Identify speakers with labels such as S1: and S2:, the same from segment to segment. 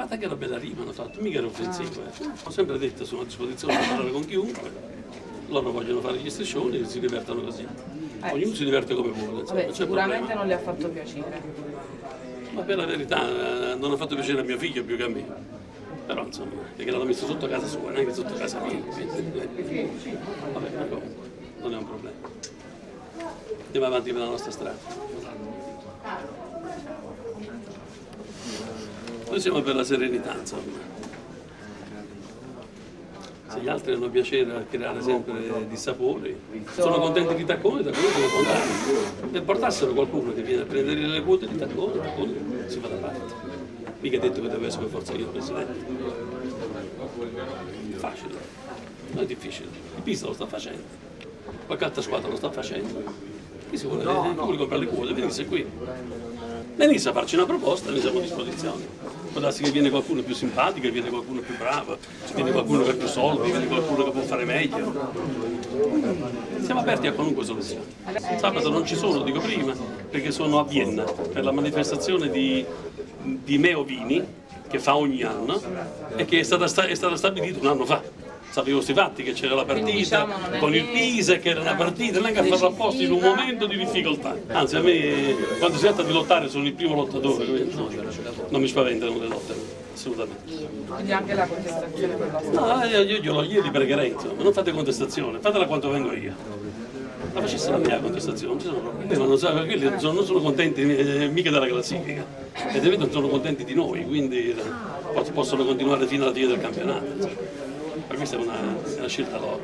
S1: guarda che era bella rima, hanno fatto, mica era offensivo. Ho sempre detto, sono a disposizione per parlare con chiunque, loro vogliono fare gli striscioni e si divertono così. Ognuno si diverte come vuole.
S2: Vabbè, sicuramente non le ha fatto piacere.
S1: Ma per la verità non ha fatto piacere a mio figlio più che a me. Però insomma, perché l'hanno messo sotto casa sua, neanche sotto casa mia. Vabbè, ma comunque, non è un problema. Andiamo avanti per la nostra strada. Noi siamo per la serenità, insomma. Se gli altri hanno piacere a creare sempre dissapori, sono contenti di Taccone, Taccone se ne può andare. Se portassero qualcuno che viene a prendere le quote di Taccone, Taccone si fa da parte. Mica detto che deve essere per forza io il presidente. È facile, non è difficile. Il Pisa lo sta facendo, qualche altra squadra lo sta facendo. Chi si vuole, vuole comprare le quote, venisse qui. Venisse a farci una proposta, noi siamo a disposizione. Può darsi che viene qualcuno più simpatico, viene qualcuno più bravo, viene qualcuno che ha più soldi, viene qualcuno che può fare meglio. Siamo aperti a qualunque soluzione. Sabato non ci sono, dico prima, perché sono a Vienna per la manifestazione di Meo Vini, che fa ogni anno e che è stata stabilita un anno fa. Sapevo questi fatti, che c'era la partita con il Pisa, che era una partita neanche a farla apposta in un momento di difficoltà. Anzi, a me quando si tratta di lottare sono il primo lottatore, non mi spaventano le lotte, assolutamente.
S2: Quindi anche la contestazione per la
S1: No, io li pregherei, insomma, non fate contestazione, fatela quanto vengo io. La facesse la mia contestazione, non ci sono problemi, ma quelli non sono contenti mica della classifica, ed non sono contenti di noi, quindi possono continuare fino alla fine del campionato. Ma questa è una scelta loro.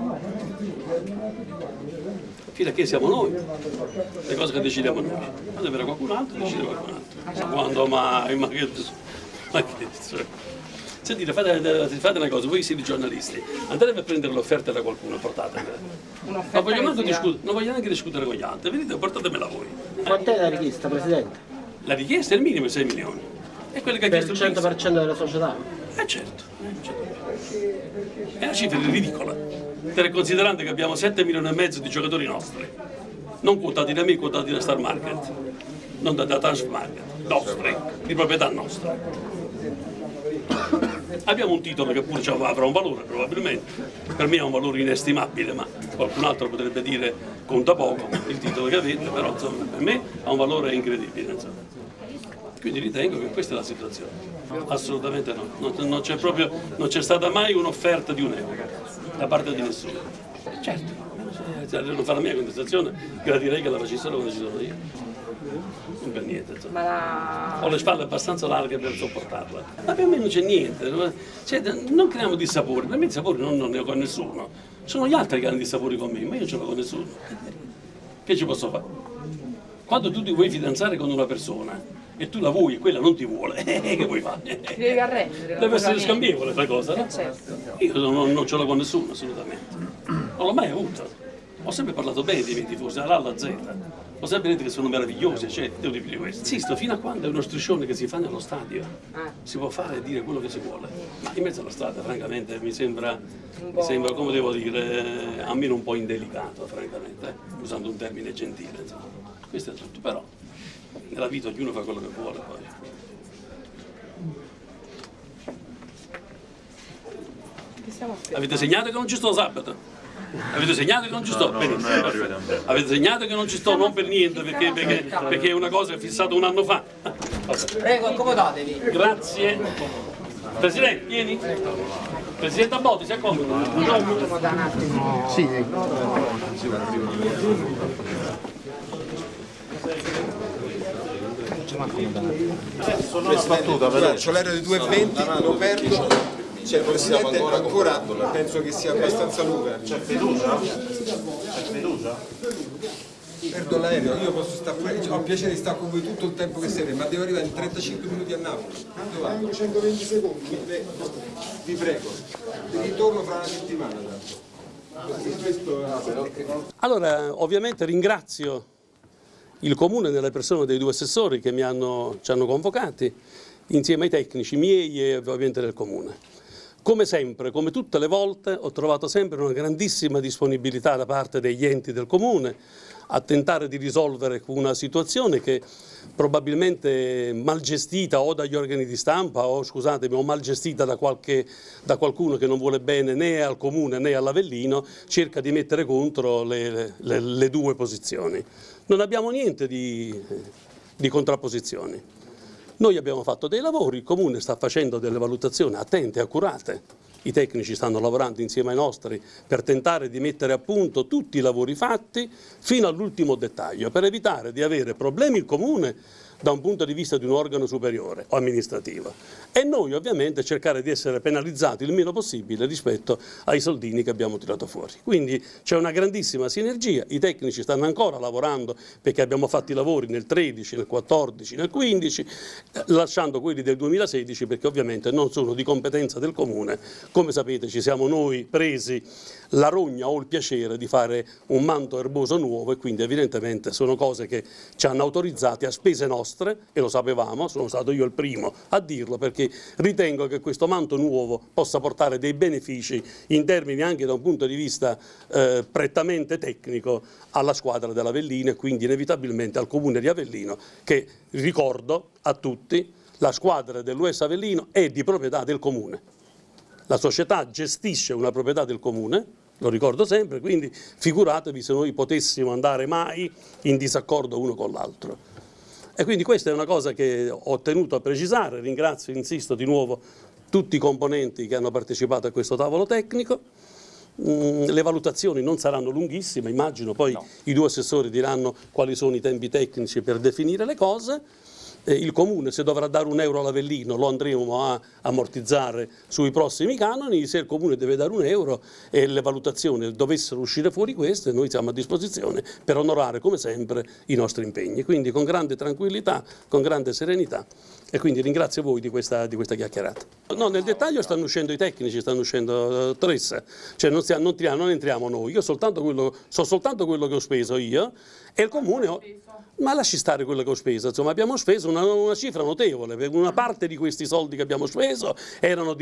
S1: Fino a che siamo noi, le cose che decidiamo noi. Quando verrà qualcun altro, decide qualcun altro. Quando mai? Ma che sentite, fate una cosa, voi siete giornalisti, andate a prendere l'offerta da qualcuno, portatela. Non voglio neanche discutere con gli altri, venite, portatemela voi.
S3: Quant'è la richiesta, Presidente?
S1: La richiesta è il minimo 6 milioni. È quello che ha chiesto il
S3: 100% della società?
S1: Certo. È una cifra ridicola, considerando che abbiamo 7 milioni e mezzo di giocatori nostri, non quotati da me, quotati da Star Market, non da Transfer Market, nostri, di proprietà nostra. Abbiamo un titolo che pure avrà un valore probabilmente, per me ha un valore inestimabile, ma qualcun altro potrebbe dire conta poco il titolo che avete, però insomma, per me ha un valore incredibile. Insomma. Quindi ritengo che questa è la situazione. Assolutamente no, non c'è stata mai un'offerta di €1 da parte di nessuno. Certo, se devono fare la mia contestazione, gradirei che la facessero come ci sono io. Non per niente, insomma. Ho le spalle abbastanza larghe per sopportarla. Ma per me non c'è niente, cioè, non creiamo dissapori, per me dissapori non ne ho con nessuno. Sono gli altri che hanno dissapori con me, ma io non ce l'ho con nessuno. Che ci posso fare? Quando tu ti vuoi fidanzare con una persona e tu la vuoi e quella non ti vuole, che vuoi fare?
S2: Ti devi arrendere.
S1: Deve essere scambievole la cosa, no?
S2: Certo.
S1: Io non ce l'ho con nessuno, assolutamente. Non l'ho mai avuto. Ho sempre parlato bene dei miei tifosi, dall'A alla Z. Ho sempre detto che sono meravigliosi, cioè, devo dire più di questo. Insisto, fino a quando è uno striscione che si fa nello stadio, si può fare e dire quello che si vuole. Ma in mezzo alla strada, francamente, mi sembra, come devo dire, almeno un po' indelicato, francamente, usando un termine gentile, insomma. Questo è tutto, però nella vita ognuno fa quello che vuole poi. Avete segnato che non ci sto sabato? Avete segnato che non ci sto? Benissimo. Avete segnato che non ci sto non per niente, perché è una cosa fissata un anno fa.
S4: Prego, accomodatevi.
S1: Grazie. Presidente, vieni. Presidente Abodi, si accomoda.
S3: Sì.
S5: C'ho l'area di 2,20, lo perdo. C'è il Presidente ancora penso che sia abbastanza lunga.
S6: C'è fiducia? C'è fiducia?
S5: Perdo l'aereo, io posso stare ho il piacere di stare con voi tutto il tempo che siete, ma devo arrivare in 35 minuti a Napoli. Quando 120 secondi, vi prego. Ritorno fra una settimana tanto.
S1: Allora, ovviamente ringrazio il Comune nelle persone dei 2 assessori che ci hanno convocati, insieme ai tecnici miei e ovviamente del Comune. Come sempre, come tutte le volte, ho trovato sempre una grandissima disponibilità da parte degli enti del Comune a tentare di risolvere una situazione che probabilmente mal gestita o dagli organi di stampa o, scusatemi, o mal gestita da qualcuno che non vuole bene né al Comune né all'Avellino, cerca di mettere contro le due posizioni. Non abbiamo niente di contrapposizioni. Noi abbiamo fatto dei lavori, il Comune sta facendo delle valutazioni attente e accurate. I tecnici stanno lavorando insieme ai nostri per tentare di mettere a punto tutti i lavori fatti fino all'ultimo dettaglio, per evitare di avere problemi il Comune da un punto di vista di un organo superiore o amministrativo e noi ovviamente cercare di essere penalizzati il meno possibile rispetto ai soldini che abbiamo tirato fuori. Quindi c'è una grandissima sinergia, i tecnici stanno ancora lavorando perché abbiamo fatto i lavori nel 13, nel 14, nel 15, lasciando quelli del 2016 perché ovviamente non sono di competenza del Comune. Come sapete ci siamo noi presi la rogna o il piacere di fare un manto erboso nuovo e quindi evidentemente sono cose che ci hanno autorizzati a spese nostre e lo sapevamo, sono stato io il primo a dirlo perché ritengo che questo manto nuovo possa portare dei benefici in termini anche da un punto di vista prettamente tecnico alla squadra dell'Avellino e quindi inevitabilmente al Comune di Avellino che, ricordo a tutti, la squadra dell'US Avellino è di proprietà del Comune. La società gestisce una proprietà del Comune, lo ricordo sempre, quindi figuratevi se noi potessimo andare mai in disaccordo uno con l'altro. E quindi questa è una cosa che ho tenuto a precisare, ringrazio, insisto di nuovo tutti i componenti che hanno partecipato a questo tavolo tecnico. Le valutazioni non saranno lunghissime, immagino poi i due assessori diranno quali sono i tempi tecnici per definire le cose. Il Comune se dovrà dare €1 all'Avellino lo andremo a ammortizzare sui prossimi canoni, se il Comune deve dare €1 e le valutazioni dovessero uscire fuori queste, noi siamo a disposizione per onorare come sempre i nostri impegni, quindi con grande tranquillità, con grande serenità e quindi ringrazio voi di questa chiacchierata. No, nel dettaglio stanno uscendo i tecnici, stanno uscendo Tressa, cioè non entriamo noi, io so soltanto quello che ho speso io e il Comune... Ma lasci stare quello che ho speso, insomma abbiamo speso una cifra notevole, per una parte di questi soldi che abbiamo speso erano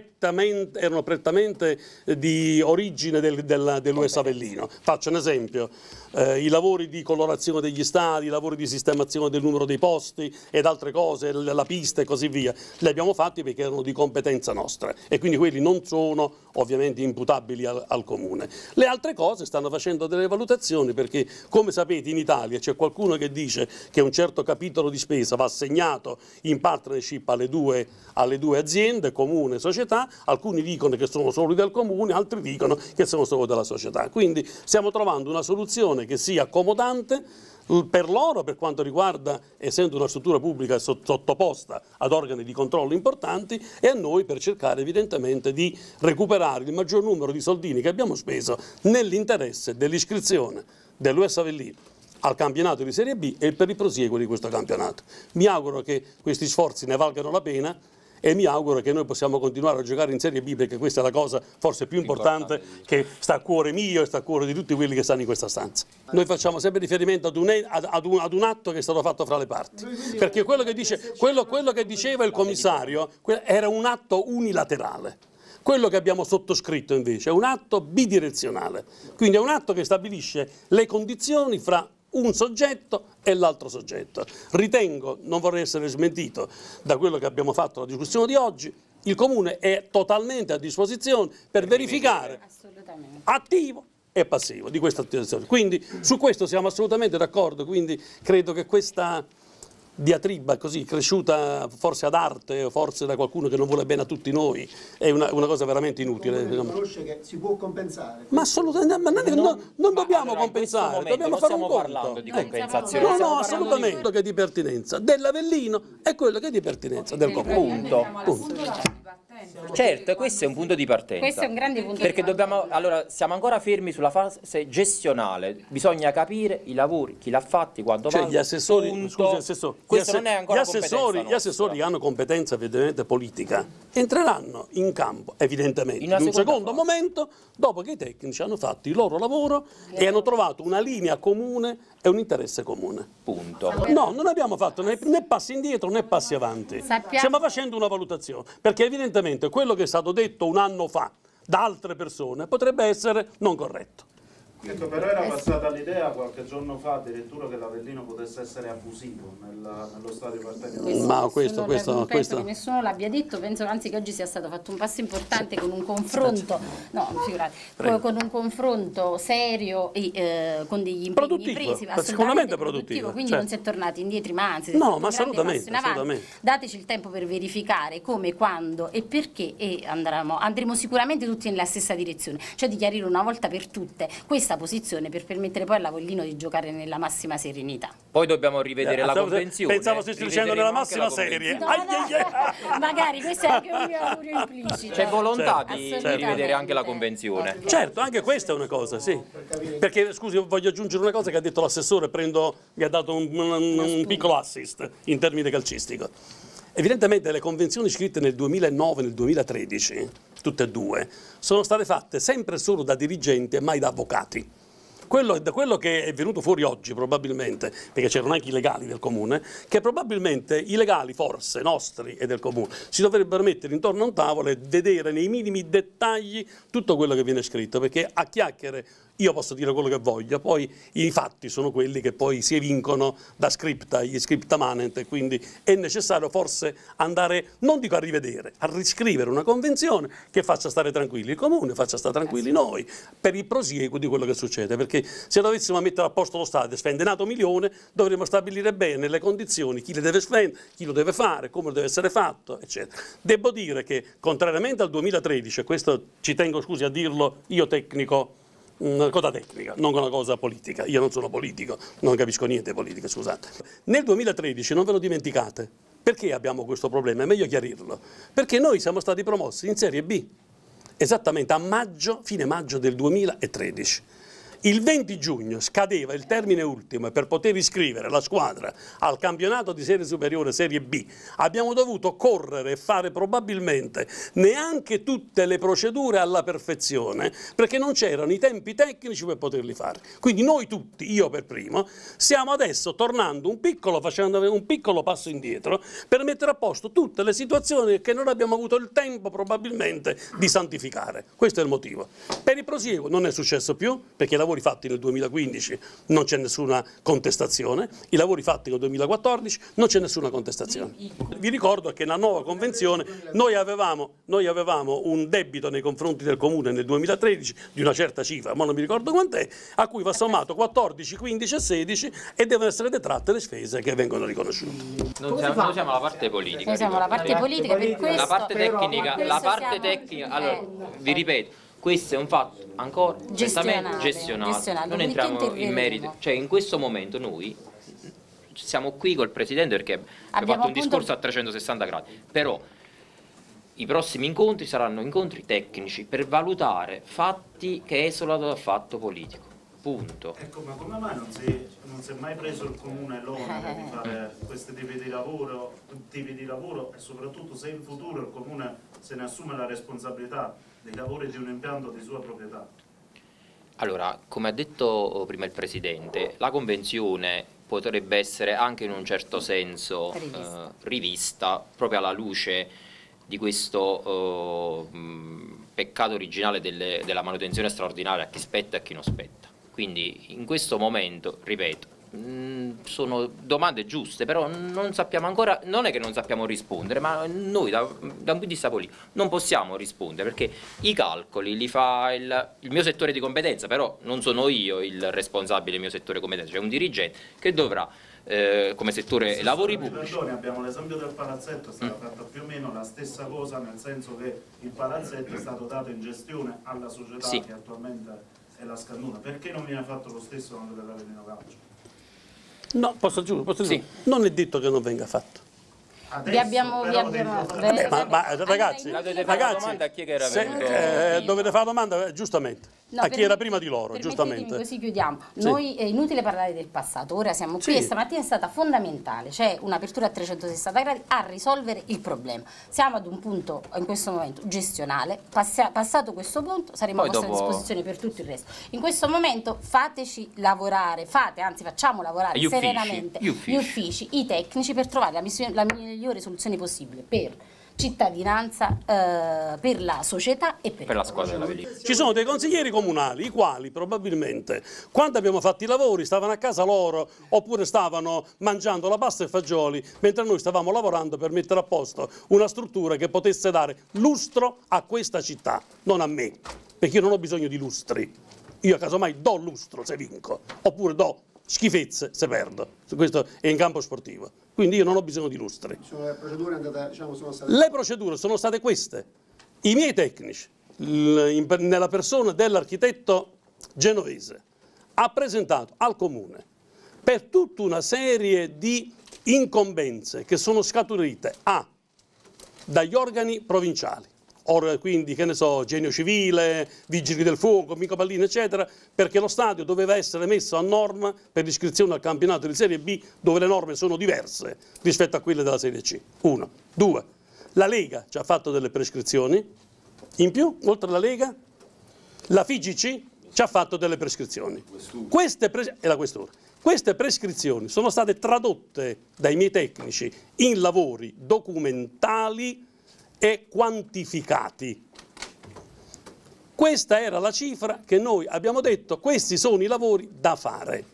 S1: prettamente di origine dell'US Avellino. Faccio un esempio, i lavori di colorazione degli stadi, i lavori di sistemazione del numero dei posti ed altre cose, la pista e così via, li abbiamo fatti perché erano di competenza nostra e quindi quelli non sono ovviamente imputabili al Comune. Le altre cose stanno facendo delle valutazioni perché come sapete in Italia c'è qualcuno che dice che un certo capitolo di spesa va assegnato in partnership alle due aziende, Comune e società, alcuni dicono che sono solo del Comune, altri dicono che sono solo della società. Quindi stiamo trovando una soluzione che sia accomodante per loro per quanto riguarda, essendo una struttura pubblica sottoposta ad organi di controllo importanti, e a noi per cercare evidentemente di recuperare il maggior numero di soldini che abbiamo speso nell'interesse dell'iscrizione dell'US Avellino al campionato di Serie B e per il prosieguo di questo campionato. Mi auguro che questi sforzi ne valgano la pena e mi auguro che noi possiamo continuare a giocare in Serie B perché questa è la cosa forse più importante che sta a cuore mio e sta a cuore di tutti quelli che stanno in questa stanza. Noi facciamo sempre riferimento ad un atto che è stato fatto fra le parti, perché quello che diceva il commissario era un atto unilaterale. Quello che abbiamo sottoscritto invece è un atto bidirezionale, quindi è un atto che stabilisce le condizioni fra un soggetto e l'altro soggetto. Ritengo, non vorrei essere smentito da quello che abbiamo fatto alla discussione di oggi, il Comune è totalmente a disposizione per verificare attivo e passivo di questa attività. Quindi su questo siamo assolutamente d'accordo, quindi credo che questa diatriba così cresciuta forse ad arte o forse da qualcuno che non vuole bene a tutti noi è una cosa veramente inutile.
S3: Riconosce che si può compensare.
S1: Ma assolutamente, non dobbiamo compensare, dobbiamo fare un conto.
S4: Parlando di compensazione.
S1: No, assolutamente. Quello che è di pertinenza dell'Avellino è quello che è di pertinenza del Comune.
S4: Punto. Certo, questo è un punto di partenza.
S7: Questo è un grande punto
S4: perché
S7: di partenza.
S4: allora siamo ancora fermi sulla fase gestionale, bisogna capire i lavori, chi l'ha fatti, quanto
S1: cioè
S4: vale.
S1: gli assessori, scusi, assessore, gli assessori hanno competenza evidentemente politica, entreranno in campo evidentemente in un secondo momento dopo che i tecnici hanno fatto il loro lavoro e hanno trovato una linea comune e un interesse comune.
S4: Punto.
S1: No, non abbiamo fatto né passi indietro né passi avanti. Stiamo facendo una valutazione, perché evidentemente quello che è stato detto un anno fa da altre persone potrebbe essere non corretto.
S6: Ecco, però era passata l'idea qualche giorno fa addirittura che l'Avellino potesse essere abusivo nello stadio Partenope.
S1: Ma
S7: Non penso che nessuno l'abbia detto, penso anzi che oggi sia stato fatto un passo importante con un confronto, con un confronto serio e con degli impegni presi,
S1: sicuramente produttivo,
S7: quindi
S1: certo.
S7: non si è tornati indietro, ma anzi
S1: no, ma assolutamente.
S7: Dateci il tempo per verificare come, quando e perché, e andremo sicuramente tutti nella stessa direzione, cioè di chiarire una volta per tutte questa posizione per permettere poi all'Avellino di giocare nella massima serenità.
S4: Poi dobbiamo rivedere la convenzione.
S1: Pensavo stessi dicendo nella massima serie.
S7: No, magari questo è anche un mio augurio implicito.
S4: C'è volontà di
S7: Assolutamente.
S4: rivedere anche la convenzione.
S1: Certo, anche questa è una cosa, sì. Perché, scusi, voglio aggiungere una cosa che ha detto l'assessore, mi ha dato un piccolo assist in termini calcistico. Evidentemente le convenzioni scritte nel 2009 e nel 2013, tutte e due, sono state fatte sempre solo da dirigenti e mai da avvocati. Quello che è venuto fuori oggi probabilmente, perché c'erano anche i legali del comune, che probabilmente i legali forse nostri e del comune si dovrebbero mettere intorno a un tavolo e vedere nei minimi dettagli tutto quello che viene scritto, perché a chiacchiere io posso dire quello che voglio, poi i fatti sono quelli che poi si evincono da scripta, gli scripta manent, e quindi è necessario forse andare, non dico a rivedere, a riscrivere una convenzione che faccia stare tranquilli il comune, faccia stare tranquilli noi, per il prosieguo di quello che succede, perché se dovessimo mettere a posto lo stadio spendenato milione, dovremmo stabilire bene le condizioni, chi le deve spendere, chi lo deve fare, come deve essere fatto, eccetera. Devo dire che contrariamente al 2013, e questo ci tengo, scusi, a dirlo io tecnico, una cosa tecnica, non una cosa politica. Io non sono politico, non capisco niente di politica, scusate. Nel 2013, non ve lo dimenticate, perché abbiamo questo problema? È meglio chiarirlo. Perché noi siamo stati promossi in Serie B, esattamente a maggio, fine maggio del 2013. Il 20 giugno scadeva il termine ultimo per poter iscrivere la squadra al campionato di serie superiore Serie B. Abbiamo dovuto correre e fare probabilmente neanche tutte le procedure alla perfezione, perché non c'erano i tempi tecnici per poterli fare. Quindi noi tutti, io per primo, stiamo adesso tornando facendo un piccolo passo indietro per mettere a posto tutte le situazioni che non abbiamo avuto il tempo probabilmente di santificare. Questo è il motivo. Per il prosieguo non è successo più, perché i lavori fatti nel 2015 non c'è nessuna contestazione, i lavori fatti nel 2014 non c'è nessuna contestazione. Vi ricordo che nella nuova convenzione noi avevamo un debito nei confronti del comune nel 2013 di una certa cifra, ma non mi ricordo quant'è, a cui va sommato 14, 15 e 16 e devono essere detratte le spese che vengono riconosciute.
S4: Noi siamo la parte politica.
S7: Noi siamo la parte politica, per questo
S4: La parte tecnica, allora vi ripeto, questo è un fatto ancora gestionale. Non entriamo in merito, cioè in questo momento noi siamo qui col Presidente perché abbiamo fatto un discorso a 360 gradi, però i prossimi incontri saranno incontri tecnici per valutare fatti che esulano dal fatto politico, punto.
S6: Ecco, ma come mai non si è mai preso il comune l'onere di fare questi tipi di lavoro e soprattutto se in futuro il comune se ne assume la responsabilità dei lavori di un impianto di sua proprietà?
S4: Allora, come ha detto prima il Presidente, la convenzione potrebbe essere anche in un certo senso rivista proprio alla luce di questo peccato originale della manutenzione straordinaria a chi spetta e a chi non spetta. Quindi in questo momento, ripeto, sono domande giuste, però non sappiamo ancora, non è che non sappiamo rispondere, ma noi da un punto di vista politico non possiamo rispondere perché i calcoli li fa il mio settore di competenza, però non sono io il responsabile del mio settore di competenza, c'è un dirigente che dovrà come settore lavori pubblici.
S6: Perdoni, abbiamo l'esempio del palazzetto, è stata fatta più o meno la stessa cosa, nel senso che il palazzetto è stato dato in gestione alla società che attualmente è la Scannuna. Perché non viene fatto lo stesso anche per l'Avellino Calcio?
S1: No, posso dire, sì. Non è detto che non venga fatto. Ragazzi,
S4: domanda a chi era
S1: dovete fare domanda giustamente.
S7: No,
S1: a chi era prima di loro, giustamente.
S7: Così chiudiamo. Noi è inutile parlare del passato, ora siamo qui e stamattina è stata fondamentale, c'è un'apertura a 360 gradi a risolvere il problema. Siamo ad un punto in questo momento gestionale, passato questo punto saremo a vostra disposizione per tutto il resto. In questo momento fateci lavorare, facciamo lavorare serenamente gli uffici, i tecnici per trovare la migliore soluzione possibile per cittadinanza per la società e per
S4: la squadra dell'Avellino.
S1: Ci sono dei consiglieri comunali, i quali probabilmente quando abbiamo fatto i lavori stavano a casa loro oppure stavano mangiando la pasta e fagioli mentre noi stavamo lavorando per mettere a posto una struttura che potesse dare lustro a questa città, non a me, perché io non ho bisogno di lustri. Io casomai do lustro se vinco, oppure do schifezze se perdo. Questo è in campo sportivo. Quindi io non ho bisogno di lustri.
S3: Le procedure sono state...
S1: Le procedure sono state queste. I miei tecnici, nella persona dell'architetto genovese, ha presentato al Comune per tutta una serie di incombenze che sono scaturite dagli organi provinciali. Quindi, che ne so, Genio Civile, Vigili del Fuoco, Mico Pallino, eccetera, perché lo stadio doveva essere messo a norma per l'iscrizione al campionato di Serie B, dove le norme sono diverse rispetto a quelle della Serie C. 1. 2. La Lega ci ha fatto delle prescrizioni, in più, oltre alla Lega, la FIGC ci ha fatto delle prescrizioni. Queste prescrizioni sono state tradotte dai miei tecnici in lavori documentali e quantificati. Questa era la cifra che noi abbiamo detto, questi sono i lavori da fare.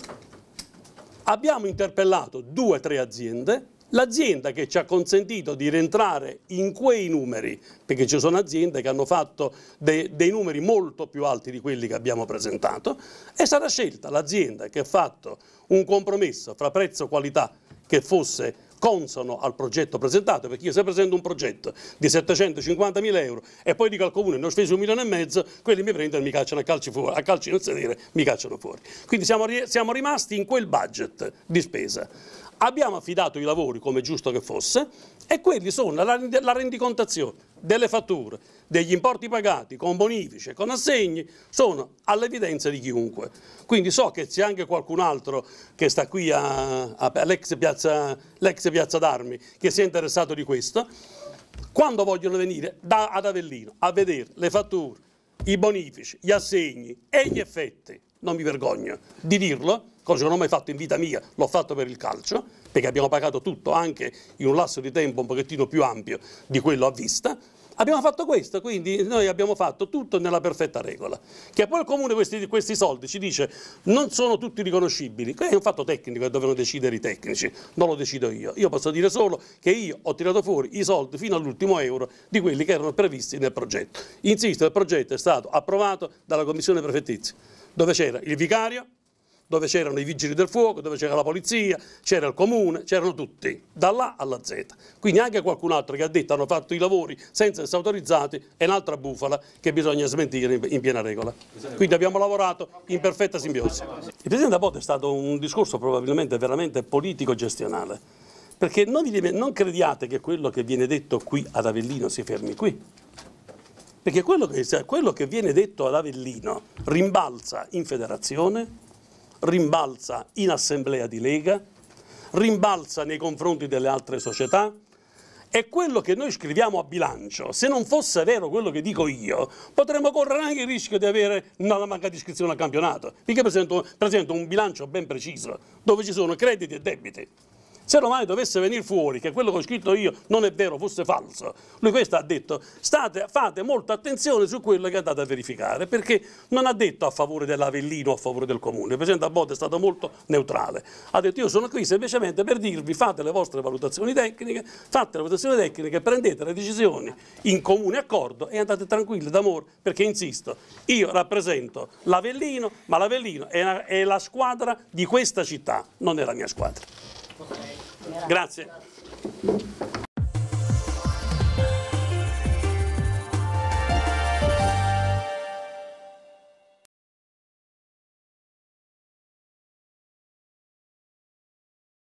S1: Abbiamo interpellato 2 o 3 aziende, l'azienda che ci ha consentito di rientrare in quei numeri, perché ci sono aziende che hanno fatto dei numeri molto più alti di quelli che abbiamo presentato, è stata scelta l'azienda che ha fatto un compromesso fra prezzo e qualità che fosse consono al progetto presentato, perché io se presento un progetto di 750.000 euro e poi dico al Comune ne ho speso 1,5 milioni, quelli mi prendono e mi cacciano a calci nel sedere, mi cacciano fuori. Quindi siamo rimasti in quel budget di spesa. Abbiamo affidato i lavori come giusto che fosse e quelli sono la rendicontazione delle fatture, degli importi pagati con bonifici e con assegni, sono all'evidenza di chiunque. Quindi so che c'è anche qualcun altro che sta qui all'ex piazza d'Armi che si è interessato di questo. Quando vogliono venire ad Avellino a vedere le fatture, i bonifici, gli assegni e gli effetti, non mi vergogno di dirlo, cosa che non ho mai fatto in vita mia, l'ho fatto per il calcio, perché abbiamo pagato tutto anche in un lasso di tempo un pochettino più ampio di quello a vista. Abbiamo fatto questo, quindi noi abbiamo fatto tutto nella perfetta regola. Che poi il Comune questi soldi ci dice non sono tutti riconoscibili, è un fatto tecnico che devono decidere i tecnici, non lo decido io. Io posso dire solo che io ho tirato fuori i soldi fino all'ultimo euro di quelli che erano previsti nel progetto. Insisto, il progetto è stato approvato dalla Commissione Prefettizia, dove c'era il vicario, dove c'erano i vigili del fuoco, dove c'era la polizia, c'era il comune, c'erano tutti, dall'A alla Z. Quindi anche qualcun altro che ha detto hanno fatto i lavori senza essere autorizzati è un'altra bufala che bisogna smentire in piena regola. Quindi abbiamo lavorato in perfetta simbiosi. Il Presidente Abbott è stato un discorso probabilmente veramente politico-gestionale, perché non crediate che quello che viene detto qui ad Avellino si fermi qui. Perché quello che viene detto ad Avellino rimbalza in federazione, rimbalza in assemblea di Lega, rimbalza nei confronti delle altre società e quello che noi scriviamo a bilancio, se non fosse vero quello che dico io, potremmo correre anche il rischio di avere una mancata iscrizione al campionato, perché presento un bilancio ben preciso, dove ci sono crediti e debiti. Se domani dovesse venire fuori che quello che ho scritto io non è vero, fosse falso, lui questo ha detto, fate molta attenzione su quello che andate a verificare, perché non ha detto a favore dell'Avellino o a favore del Comune. Il Presidente Abbott è stato molto neutrale, ha detto io sono qui semplicemente per dirvi fate le vostre valutazioni tecniche, prendete le decisioni in comune accordo e andate tranquilli d'amore, perché insisto, io rappresento l'Avellino, ma l'Avellino è la squadra di questa città, non è la mia squadra. Grazie.